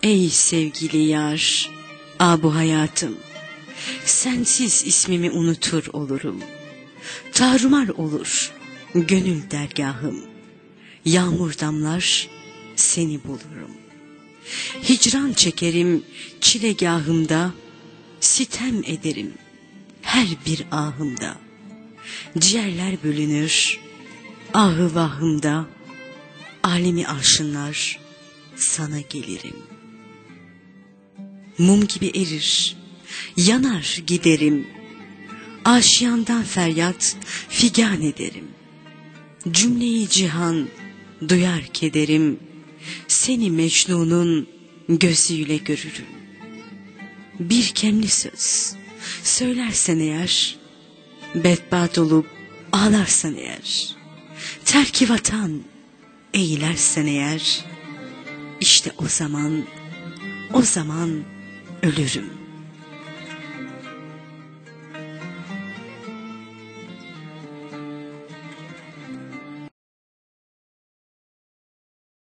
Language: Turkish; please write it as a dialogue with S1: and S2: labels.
S1: Ey sevgili yar, bu hayatım, sensiz ismimi unutur olurum. Tarumar olur gönül dergahım, yağmur damlar seni bulurum. Hicran çekerim çilegahımda, sitem ederim her bir ahımda. Ciğerler bölünür ahı vahımda, alemi arşınlar sana gelirim. Mum gibi erir, yanar giderim, aşiyandan feryat figan ederim. Cümleyi cihan duyar kederim, seni Mecnun'un gözüyle görürüm. Bir kemli söz söylersen eğer, bedbaht olup ağlarsan eğer, terk-i vatan eğilersen eğer, işte o zaman ölürüm.